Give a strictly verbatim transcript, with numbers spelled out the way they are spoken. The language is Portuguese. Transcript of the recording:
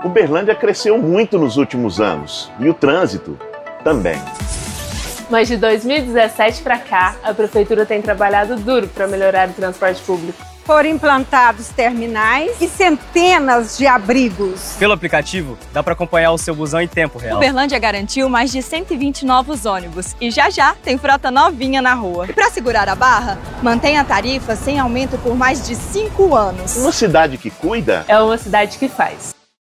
Uberlândia cresceu muito nos últimos anos e o trânsito também. Mas de dois mil e dezessete para cá, a Prefeitura tem trabalhado duro para melhorar o transporte público. Foram implantados terminais e centenas de abrigos. Pelo aplicativo, dá para acompanhar o seu busão em tempo real. Uberlândia garantiu mais de cento e vinte novos ônibus e já já tem frota novinha na rua. E para segurar a barra, mantém a tarifa sem aumento por mais de cinco anos. Uma cidade que cuida é uma cidade que faz.